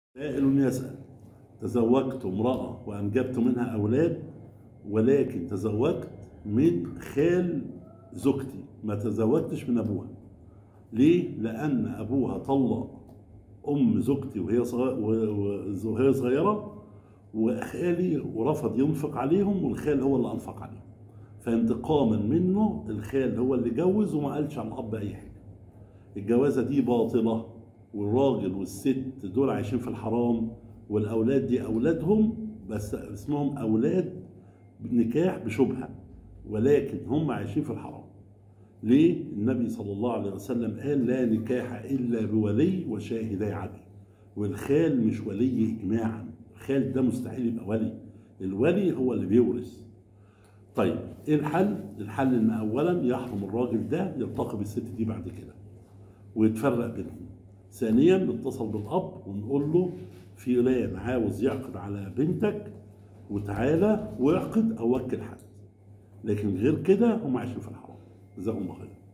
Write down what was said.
سائل يسأل: تزوجت امرأة وأنجبت منها أولاد، ولكن تزوجت من خال زوجتي، ما تزوجتش من أبوها. ليه؟ لأن أبوها طلق أم زوجتي وهي صغيرة، وخالي ورفض ينفق عليهم، والخال هو اللي أنفق عليهم. فانتقاما منه الخال هو اللي جوز وما قالش عن الأب أي حاجة. الجوازة دي باطلة، والراجل والست دول عايشين في الحرام، والأولاد دي أولادهم بس اسمهم أولاد نكاح بشبهة، ولكن هم عايشين في الحرام. ليه؟ النبي صلى الله عليه وسلم قال: لا نكاح إلا بولي وشاهدي عدل. والخال مش ولي إجماعا، الخال ده مستحيل يبقى ولي، الولي هو اللي بيورث. طيب ايه الحل؟ الحل ان اولا يحرم الراجل ده يلتقي بالست دي بعد كده ويتفرق بينهم. ثانيا نتصل بالاب ونقول له فلان عاوز يعقد على بنتك، وتعالى واعقد او وكل حد، لكن غير كده هم عايشين في الحرام. جزاهم الله خير.